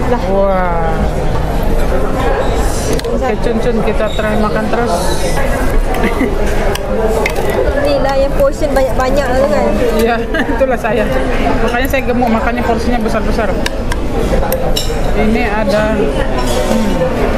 Wah. Oke, Cun, kita try makan terus. Inilah yang portion banyak-banyak tu kan. Iya, itulah saya. Makanya saya gemuk, makanya porsinya besar-besar. Ini ada